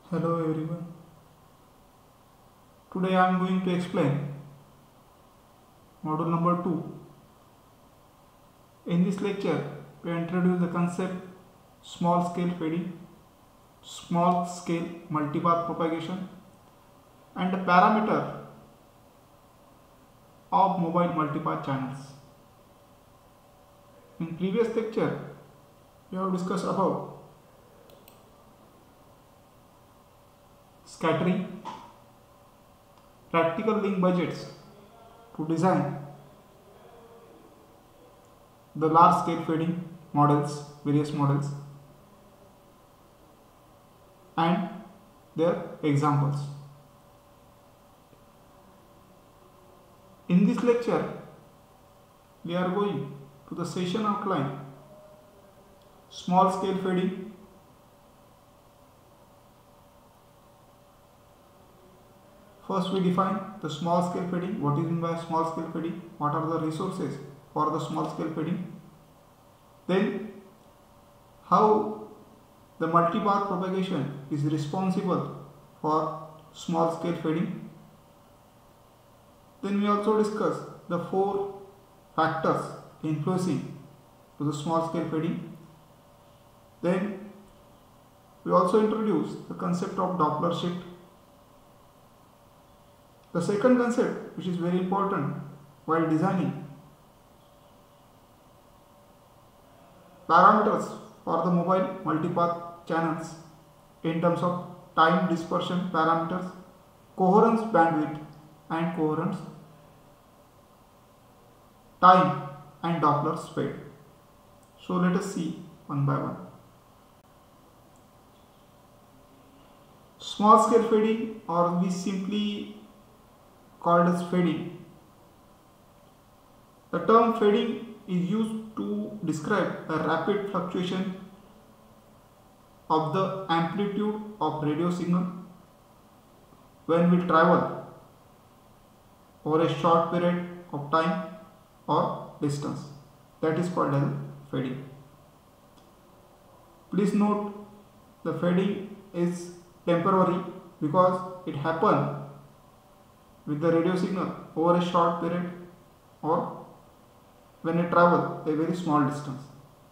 Hello everyone. Today I am going to explain module number 2. In this lecture, we introduce the concept small scale fading, small scale multipath propagation, and the parameter of mobile multipath channels. In previous lecture, we have discussed about scattering, practical link budgets to design the large scale fading models, various models, and their examples. In this lecture, we are going to the session outline, small scale fading, first we define the small scale fading. What is meant by small scale fading? What are the resources for the small scale fading? Then how the multipath propagation is responsible for small scale fading. Then we also discuss the 4 factors influencing to the small scale fading. Then we also introduce the concept of Doppler shift. The second concept, which is very important while designing parameters for the mobile multipath channels in terms of time dispersion parameters, coherence bandwidth and coherence time and Doppler speed. So let us see one by one. Small scale fading, or we simply called as fading. The term fading is used to describe a rapid fluctuation of the amplitude of radio signal when we travel over a short period of time or distance. That is called as fading. Please note, the fading is temporary because it happens with the radio signal over a short period or when it travel a very small distance.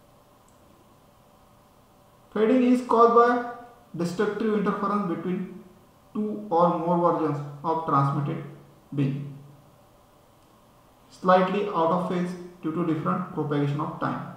Fading is caused by destructive interference between 2 or more versions of transmitted beam, slightly out of phase due to different propagation of time.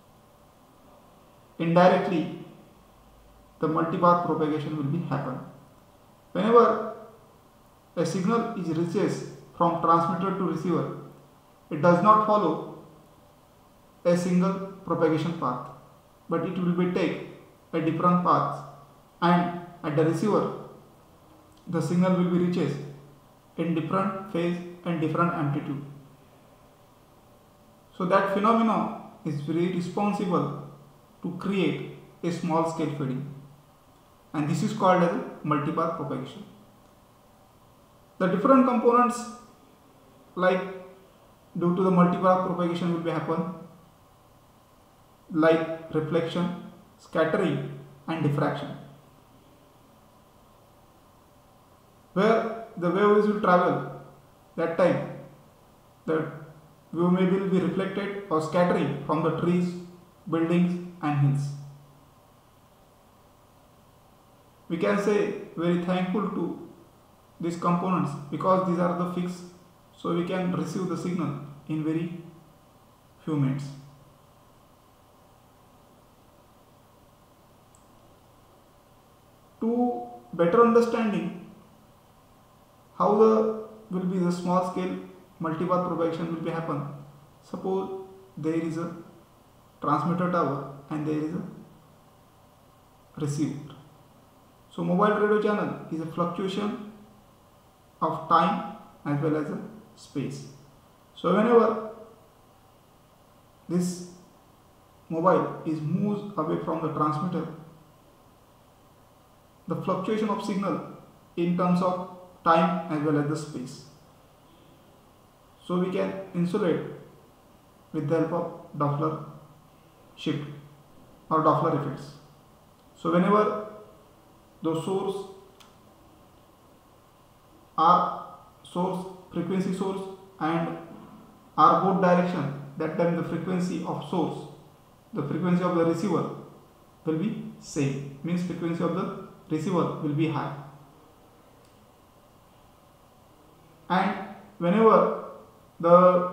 Indirectly, the multipath propagation will be happen. Whenever a signal is reaches from transmitter to receiver, it does not follow a single propagation path, but it will be take a different path, and at the receiver the signal will be reaches in different phase and different amplitude. So that phenomenon is very responsible to create a small scale fading, and this is called as multipath propagation. The different components, like due to the multipath propagation, will be happen like reflection, scattering and diffraction, where the waves will travel. That time the wave may will be reflected or scattering from the trees, buildings and hills. We can say very thankful to these components because these are the fixed, so we can receive the signal in very few minutes. To better understanding how will be the small scale multipath propagation will be happen, suppose there is a transmitter tower and there is a receiver. So mobile radio channel is a fluctuation of time as well as a space. So whenever this mobile is moves away from the transmitter, the fluctuation of signal in terms of time as well as the space. So we can insulate with the help of Doppler shift or Doppler effects. So whenever the source are source, frequency source, and are both direction, that time the frequency of source, the frequency of the receiver will be same, means frequency of the receiver will be high. And whenever the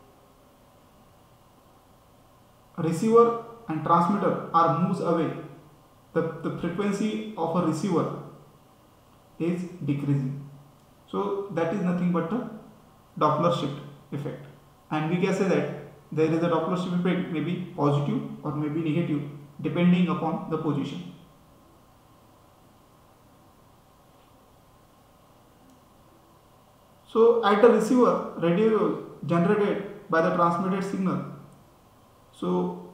receiver and transmitter are moves away, the frequency of a receiver is decreasing. So that is nothing but the Doppler shift effect, and we can say that there is a Doppler shift effect, may be positive or may be negative depending upon the position. So at the receiver, radio generated by the transmitted signal, so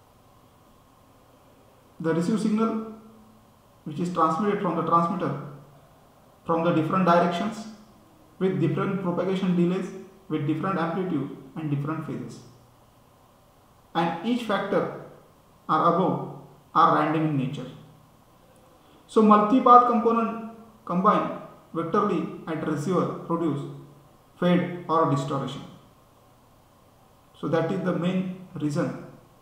the received signal which is transmitted from the transmitter from the different directions with different propagation delays, with different amplitude and different phases, and each factor are above are random in nature. So multi-path component combine vectorally at receiver produce fade or distortion. So that is the main reason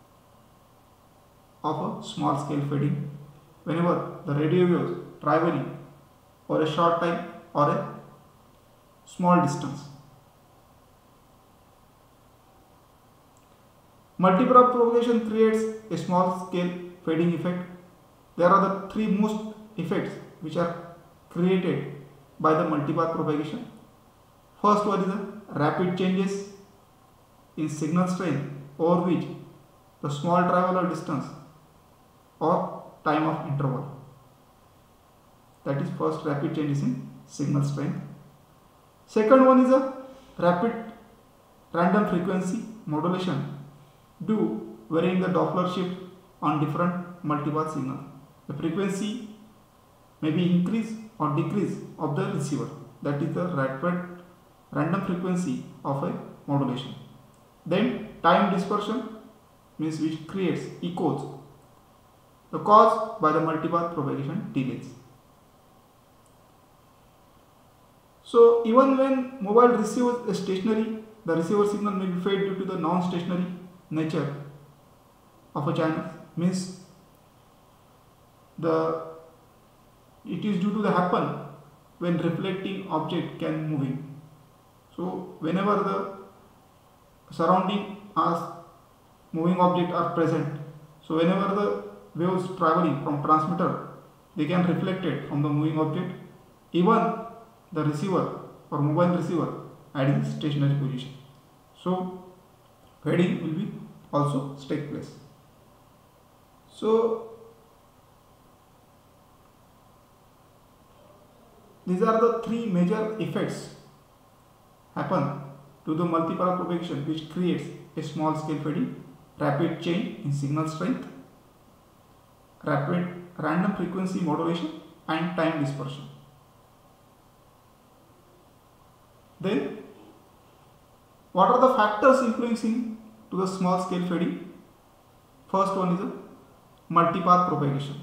of a small scale fading whenever the radio waves traveling for a short time or a small distance. Multipath propagation creates a small scale fading effect. There are the three most effects which are created by the multipath propagation. First one is the rapid changes in signal strength over which the small travel or distance or time of interval. That is first rapid changes in signal strength. Second one is a rapid random frequency modulation due varying the Doppler shift on different multipath signal. The frequency may be increase or decrease of the receiver. That is the rapid random frequency of a modulation. Then time dispersion means which creates echoes, the caused by the multipath propagation delays. So even when mobile receiver is stationary, the receiver signal may be fade due to the non-stationary nature of a channel, means it is due to the happen when reflecting object can moving. So whenever the surrounding are moving object are present, so whenever the waves traveling from transmitter, they can reflect it from the moving object, even the receiver or mobile receiver at its stationary position. So fading will be also take place. So these are the three major effects happen to the multipath propagation which creates a small scale fading: rapid change in signal strength, rapid random frequency modulation, and time dispersion. Then what are the factors influencing to the small scale fading? First one is a multipath propagation.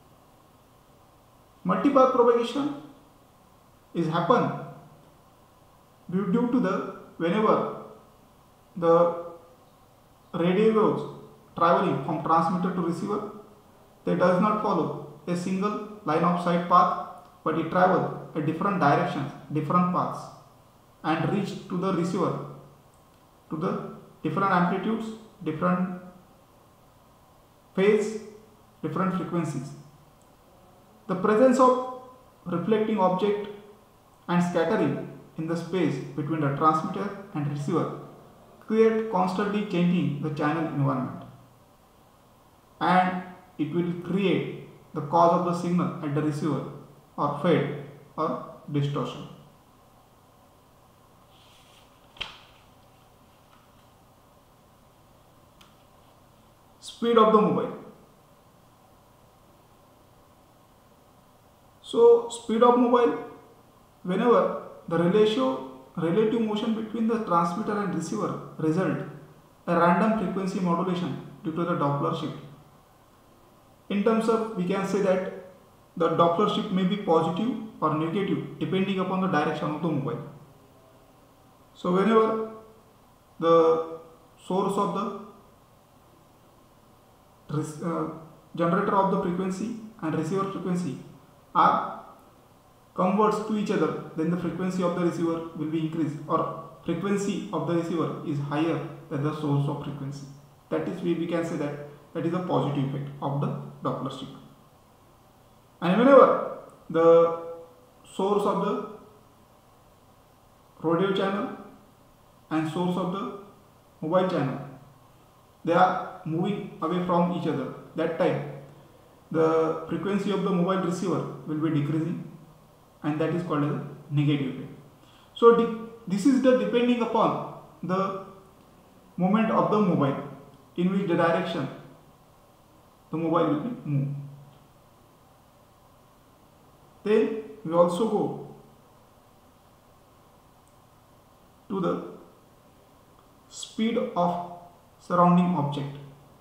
Multipath propagation is happen due to the whenever the radio waves traveling from transmitter to receiver, they does not follow a single line of sight path, but it travel a different directions, different paths, and reach to the receiver to the different amplitudes, different phase, different frequencies. The presence of reflecting object and scattering in the space between the transmitter and receiver create constantly changing the channel environment, and it will create the cause of the signal at the receiver or fade or distortion. Speed of the mobile. So speed of mobile, whenever the relative motion between the transmitter and receiver result a random frequency modulation due to the Doppler shift. In terms of, we can say that the Doppler shift may be positive or negative depending upon the direction of the mobile. So whenever the source of the generator of the frequency and receiver frequency are converts to each other, then the frequency of the receiver will be increased, or frequency of the receiver is higher than the source of frequency. That is, we can say that is a positive effect of the Doppler shift. And whenever the source of the radio channel and source of the mobile channel, they are moving away from each other, that time the frequency of the mobile receiver will be decreasing, and that is called as a negative effect. So this is the depending upon the movement of the mobile, in which the direction the mobile will be moved. Then we also go to the speed of surrounding object.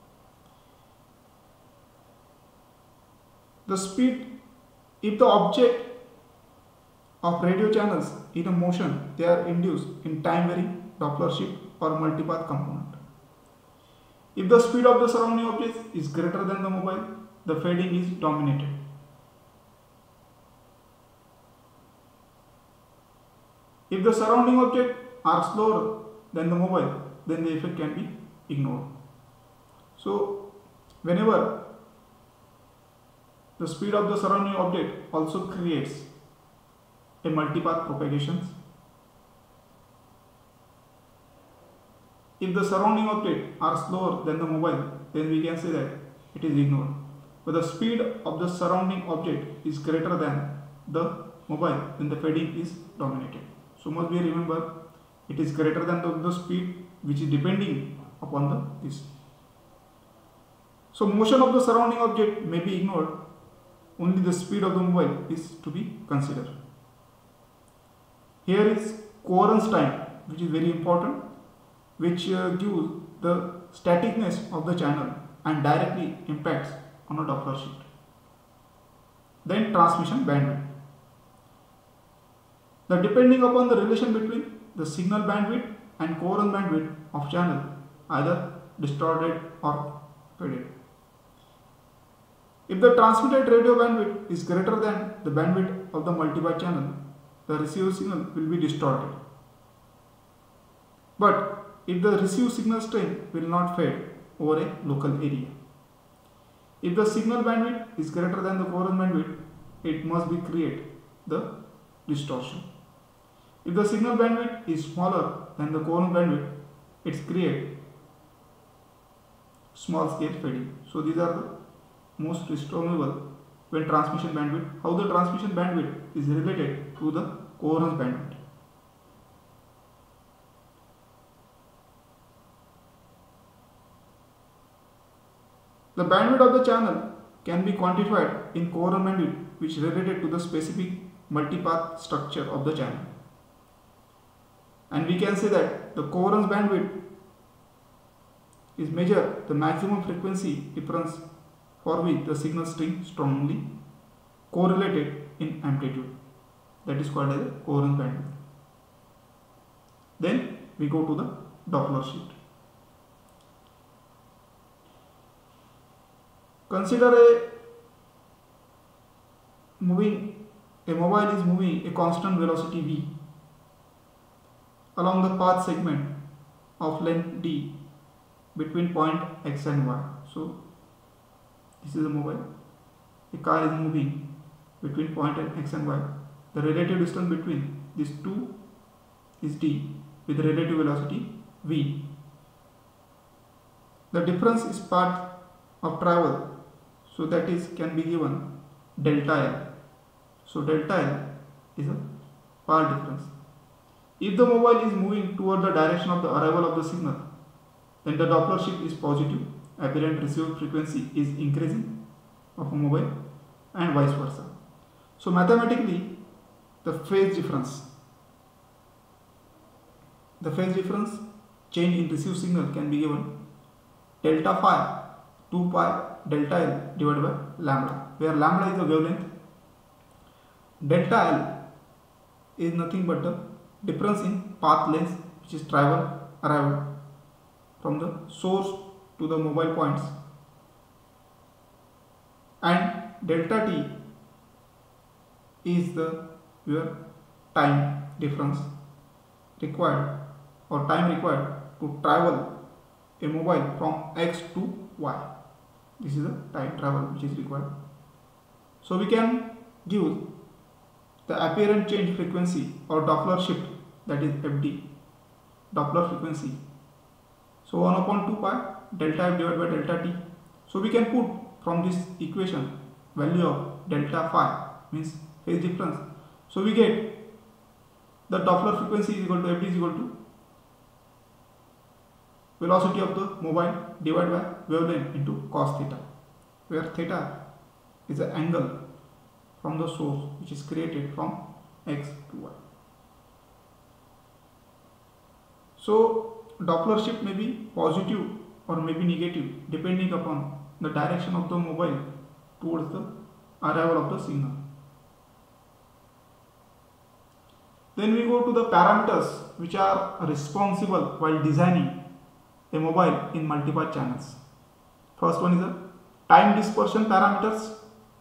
The speed, if the object of radio channels in a motion, they are induced in time varying Doppler shift or multipath component. If the speed of the surrounding object is greater than the mobile, the fading is dominated. If the surrounding objects are slower than the mobile, then the effect can be ignored. So whenever the speed of the surrounding object also creates a multipath propagations, if the surrounding objects are slower than the mobile, then we can say that it is ignored. But the speed of the surrounding object is greater than the mobile, then the fading is dominated. So must be remember, it is greater than the speed which is depending upon this. So motion of the surrounding object may be ignored, only the speed of the mobile is to be considered. Here is coherence time, which is very important, which gives the staticness of the channel and directly impacts on a Doppler shift. Then transmission bandwidth. The depending upon the relation between the signal bandwidth and coherence bandwidth of channel, either distorted or faded. If the transmitted radio bandwidth is greater than the bandwidth of the multipath channel, the received signal will be distorted. But if the received signal strength will not fade over a local area. If the signal bandwidth is greater than the coherence bandwidth, it must be create the distortion. If the signal bandwidth is smaller than the coherence bandwidth, it creates small scale fading. So these are the most discernible when transmission bandwidth, how the transmission bandwidth is related to the coherence bandwidth. The bandwidth of the channel can be quantified in coherence bandwidth, which is related to the specific multipath structure of the channel. And we can say that the coherence bandwidth is measure the maximum frequency difference for which the signal string strongly correlated in amplitude. That is called as a coherence bandwidth. Then we go to the Doppler shift. Consider a mobile is moving a constant velocity v along the path segment of length d between point x and y. So this is a mobile. A car is moving between point x and y. The relative distance between these two is d with relative velocity v. The difference is path of travel. So that is can be given delta L. So delta L is a path difference. If the mobile is moving toward the direction of the arrival of the signal, then the Doppler shift is positive, apparent received frequency is increasing of a mobile, and vice versa. So mathematically, the phase difference change in received signal can be given delta phi 2 pi delta L divided by lambda, where lambda is the wavelength Delta L is nothing but the difference in path length which is arrived from the source to the mobile points, and delta T is your time difference required or time required to travel a mobile from X to Y. This is the time travel which is required. So we can give the apparent change frequency or Doppler shift, that is FD, Doppler frequency. So 1 upon 2 pi delta F divided by delta T. So we can put from this equation value of delta phi, means phase difference. So we get the Doppler frequency is equal to FD is equal to velocity of the mobile divided by wavelength into cos theta, where theta is the angle from the source which is created from X to Y. So Doppler shift may be positive or may be negative depending upon the direction of the mobile towards the arrival of the signal. Then we go to the parameters which are responsible while designing a mobile in multipath channels. First one is the time dispersion parameters.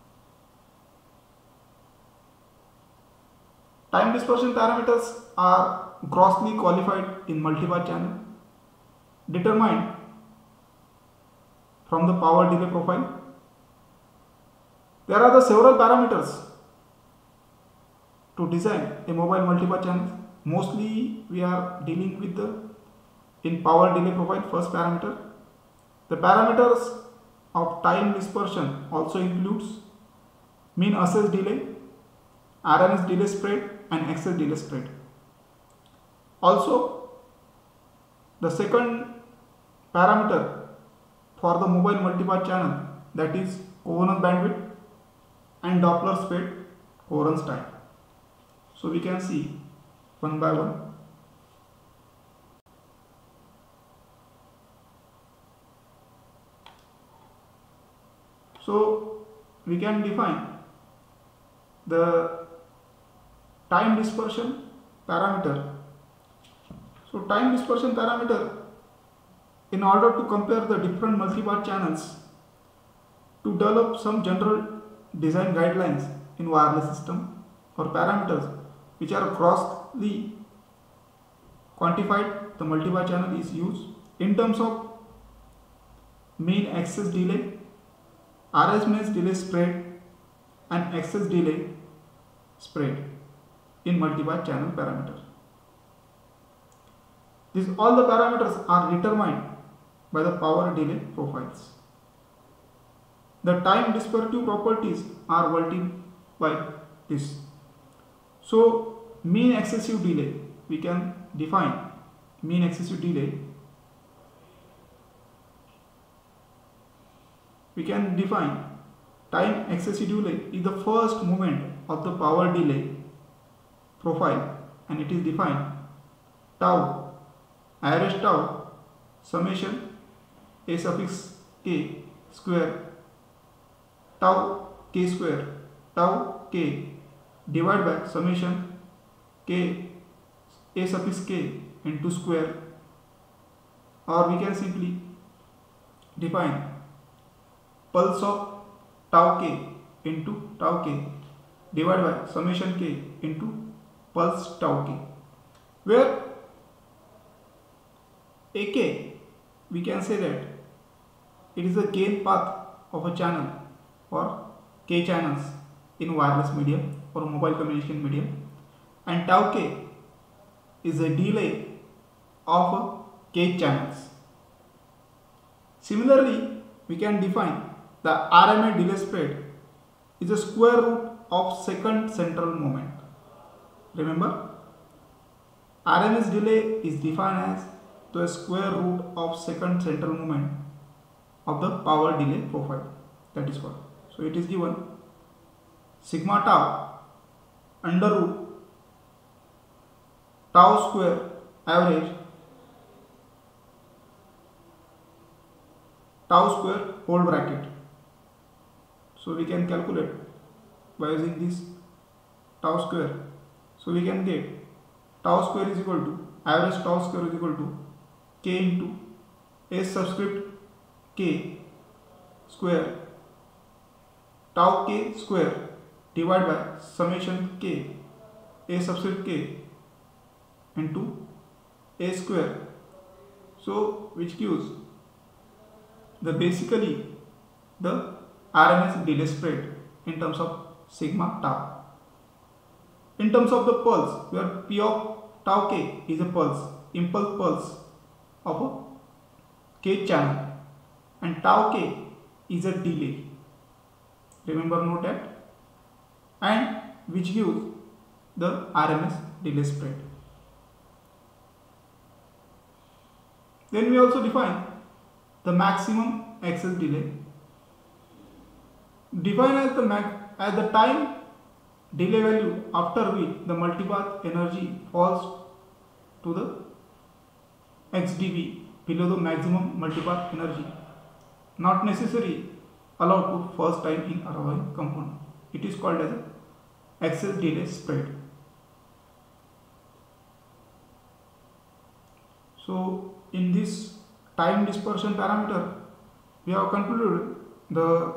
Time dispersion parameters are grossly qualified in multipath channel, determined from the power delay profile. There are the several parameters to design a mobile multipath channel. Mostly we are dealing with the in power delay profile first parameter. The parameters of time dispersion also includes mean access delay, RMS delay spread and excess delay spread. Also, the second parameter for the mobile multipath channel, that is coherence bandwidth and Doppler spread coherence time. So we can see one by one. So we can define the time dispersion parameter. So time dispersion parameter, in order to compare the different multipath channels to develop some general design guidelines in wireless system, or parameters which are grossly quantified, the multipath channel is used in terms of mean access delay, RMS delay spread and excess delay spread in multipath channel parameters. These all the parameters are determined by the power delay profiles. The time dispersive properties are multiplied by this. So mean excessive delay, we can define mean excessive delay. We can define time excessive delay is the first moment of the power delay profile, and it is defined tau average tau summation a suffix k square tau k square tau k divided by summation k a suffix k into square, or we can simply define pulse of tau k into tau k divided by summation k into pulse tau k, where AK, we can say that it is the gain path of a channel or k channels in wireless medium or mobile communication medium, and tau k is a delay of k channels. Similarly, we can define the RMS delay spread is a square root of second central moment. Remember, RMS delay is defined as the square root of second central moment of the power delay profile. That is what. So it is given sigma tau under root tau square average tau square whole bracket. So we can calculate by using this tau square. So we can get tau square is equal to, average tau square is equal to k into s subscript k square tau k square divided by summation k a subscript k into a square. So which gives the basically the RMS delay spread in terms of sigma tau. In terms of the pulse, where P of tau k is a pulse, impulse pulse of a k channel, and tau k is a delay. Remember, note that, and which gives the RMS delay spread. Then we also define the maximum access delay. Define as the time delay value after which the multipath energy falls to the xdV below the maximum multipath energy, not necessarily allowed to first time in Arrowheim component. It is called as access delay spread. So in this time dispersion parameter, we have concluded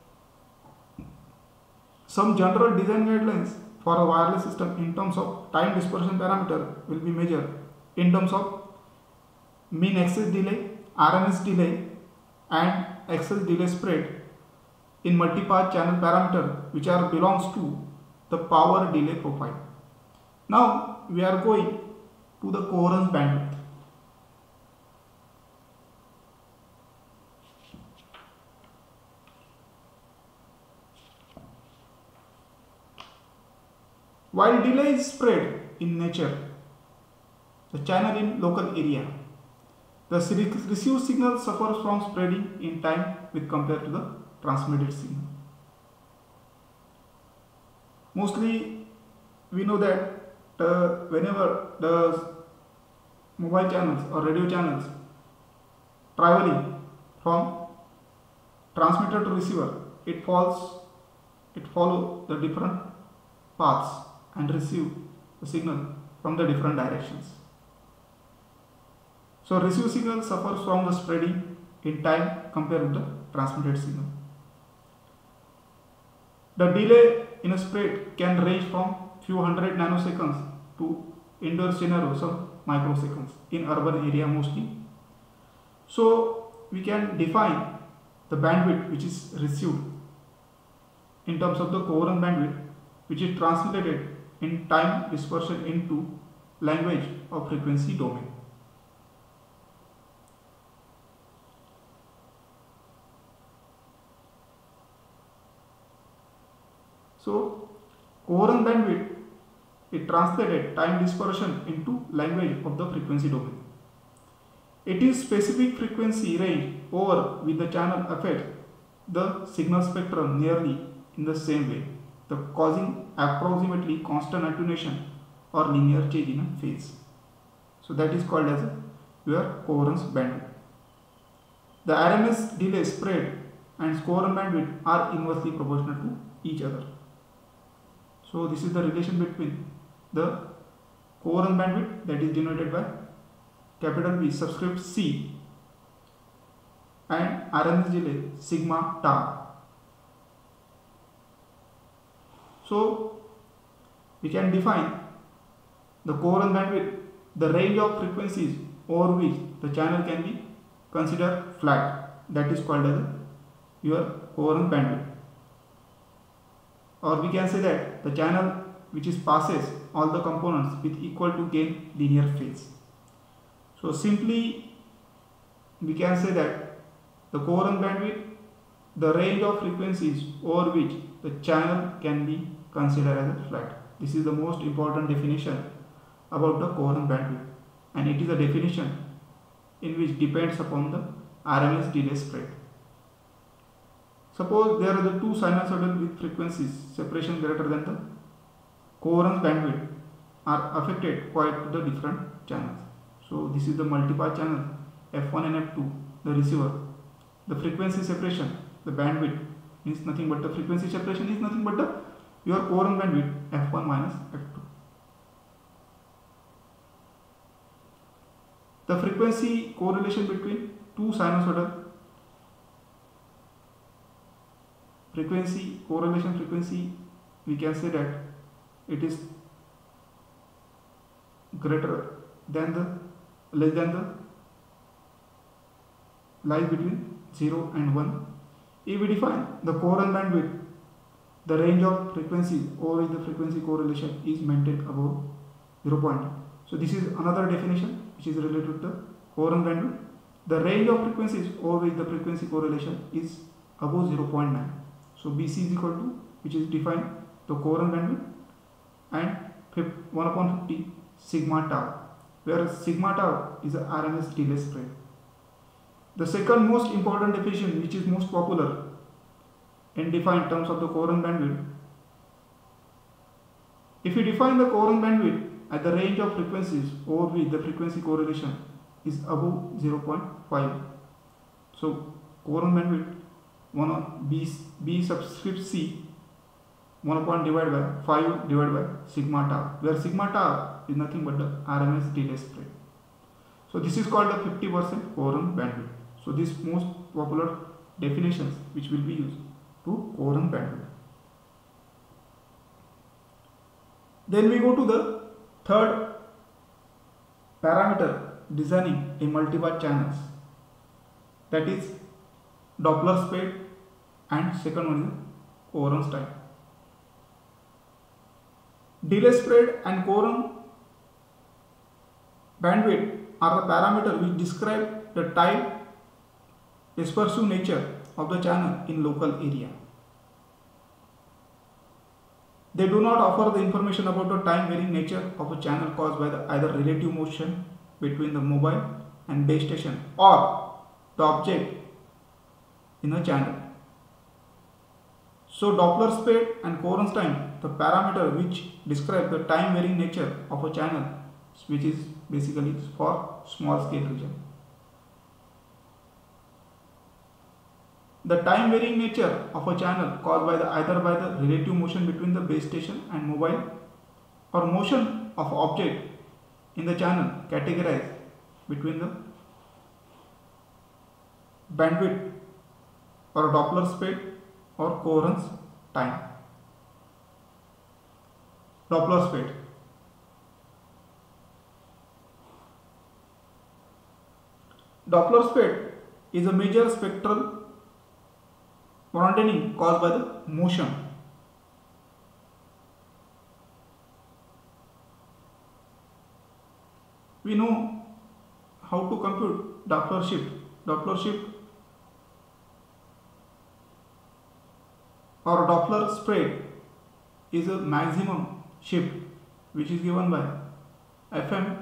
some general design guidelines for a wireless system in terms of time dispersion parameter will be measured in terms of mean access delay, RMS delay, and access delay spread in multipath channel parameter, which belongs to the power delay profile. Now we are going to the coherence bandwidth. While delay is spread in nature, the channel in local area, the received signal suffers from spreading in time with compared to the transmitted signal. Mostly we know that whenever the mobile channels or radio channels traveling from transmitter to receiver, it follows the different paths and receive the signal from the different directions. So received signal suffers from the spreading in time compared with the transmitted signal. The delay in a spread can range from few hundred nanoseconds to indoor scenario some microseconds in urban area mostly. So we can define the bandwidth which is received in terms of the coherent bandwidth, which is translated in time dispersion into language of frequency domain. So coherent bandwidth is translated time dispersion into language of the frequency domain. It is specific frequency range over which the channel affects the signal spectrum nearly in the same way, causing approximately constant attenuation or linear change in a phase. So that is called as your coherence bandwidth. The RMS delay spread and coherent bandwidth are inversely proportional to each other. So this is the relation between the coherent bandwidth, that is denoted by capital B subscript C, and RMS delay sigma tau. So we can define the coherent bandwidth, the range of frequencies over which the channel can be considered flat, that is called as your coherent bandwidth. Or we can say that the channel which passes all the components with equal to gain linear phase. So simply we can say that the coherent bandwidth, the range of frequencies over which the channel can be considered as a flat. This is the most important definition about the coherent bandwidth, and it is a definition in which depends upon the RMS delay spread. Suppose there are the two sinusoidal with frequencies separation greater than the coherence bandwidth are affected quite to the different channels. So this is the multipath channel F1 and F2, the receiver. The frequency separation, the bandwidth means nothing but the frequency separation is nothing but the your coherent bandwidth f1 minus f2. The frequency correlation between two sinusoidal frequency, we can say that it is greater than the less than the lies between 0 and 1. If we define the coherent bandwidth, the range of frequencies over which the frequency correlation is maintained above 0.2. So this is another definition which is related to the coherent bandwidth. The range of frequencies over which the frequency correlation is above 0.9. So BC is equal to, which is defined the coherent bandwidth, and 1 upon 50 sigma tau, where sigma tau is the RMS delay spread. The second most important definition, which is most popular in defined terms of the coherent bandwidth, if we define the coherent bandwidth at the range of frequencies over which the frequency correlation is above 0.5, so coherent bandwidth 1 on B subscript C 1 upon divided by 5 divided by sigma tau, where sigma tau is nothing but the RMS delay spread. So this is called the 50% coherent bandwidth. So these most popular definitions which will be used to coherent bandwidth. Then we go to the third parameter designing a multipath channels, that is Doppler spread, and second one is coherence time. Delay spread and coherent bandwidth are the parameters which describe the time dispersive nature of the channel in local area. They do not offer the information about the time varying nature of a channel caused by the either relative motion between the mobile and base station or the object in a channel. So Doppler spread and coherence time, the parameter which describe the time varying nature of a channel, which is basically for small scale region. The time varying nature of a channel caused by either by the relative motion between the base station and mobile or motion of object in the channel categorized between the bandwidth or Doppler spread or coherence time. Doppler spread. Doppler spread is a major spectral broadening caused by the motion. We know how to compute Doppler shift. Doppler shift or Doppler spread is a maximum shift which is given by Fm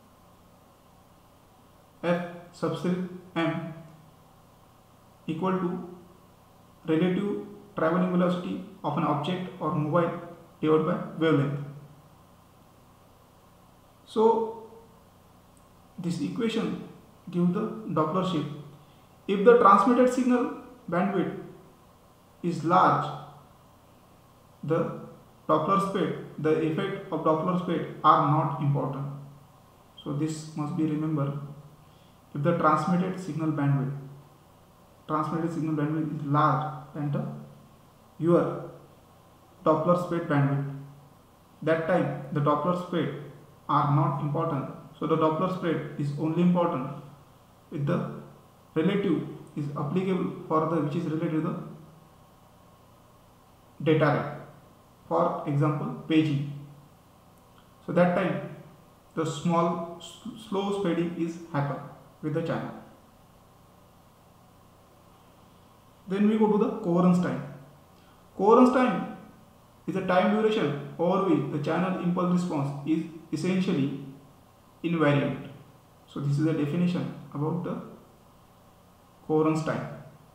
F subscript m equal to relative traveling velocity of an object or mobile divided by wavelength. So this equation gives the Doppler shift. If the transmitted signal bandwidth is large, the Doppler spread, the effect of Doppler spread are not important. So this must be remembered. If the transmitted signal bandwidth is large than your Doppler spread bandwidth, that time the Doppler spread are not important. So the Doppler spread is only important if the relative is applicable for the which is related to the data rate. For example, paging. So that time the slow spreading is happen with the channel. Then we go to the coherence time. Coherence time is a time duration over which the channel impulse response is essentially invariant. So this is a definition about the coherence time.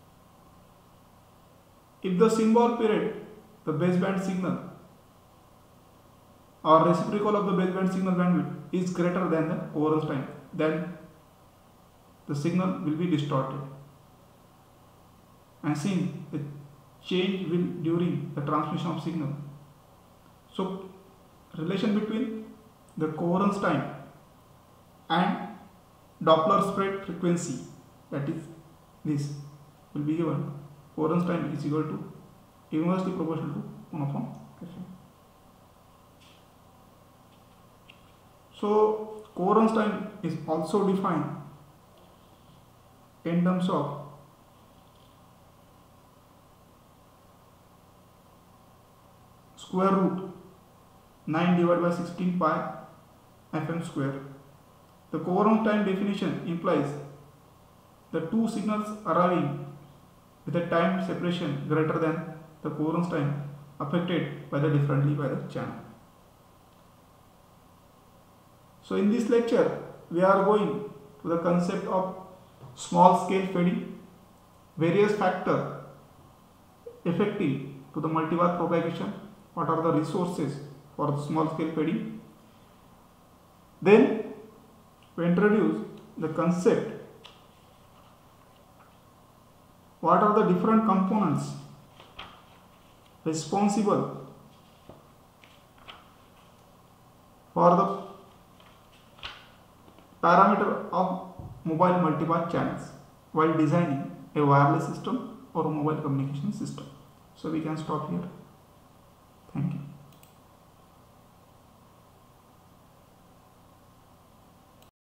If the symbol period, the baseband signal or reciprocal of the baseband signal bandwidth is greater than the coherence time, then the signal will be distorted. And since the change will during the transmission of signal So relation between the coherence time and Doppler spread frequency, that is this, will be given. Coherence time is equal to inversely proportional to 1 upon Fm. So coherence time is also defined in terms of square root 9 divided by 16 pi Fm square. The coherence time definition implies the two signals arriving with a time separation greater than the coherence time affected by the differently by the channel. So in this lecture we are going to the concept of small scale fading, various factors affecting to the multipath propagation, what are the resources for the small scale fading. Then we introduce the concept, what are the different components responsible for the parameter of mobile multipath channels while designing a wireless system or a mobile communication system. So we can stop here. Thank you.